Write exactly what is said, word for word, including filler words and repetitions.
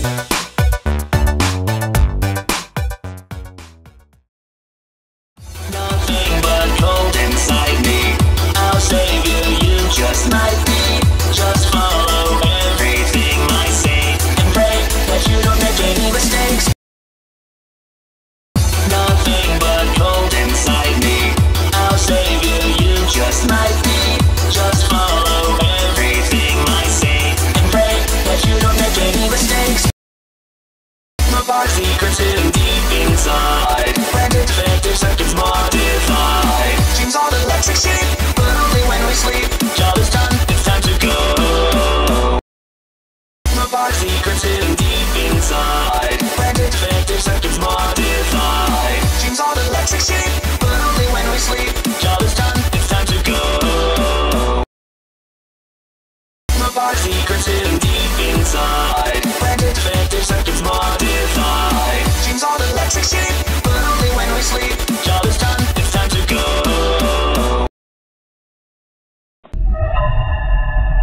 Nothing but gold inside me. I'll save you, you just might be. Just follow everything I say and pray that you don't make any mistakes. Nothing but gold inside me. I'll save you, you just might be. Just follow everything I say and pray that you don't make any mistakes. My secrets hidden deep inside. Branded defective circuits modified. Seems all electric sheep, but only when we sleep. Job is done, it's time to go. My secrets hidden deep inside. Branded defective circuits modified. Seems all electric sheep, but only when we sleep. Job is done, it's time to go. My secrets hidden deep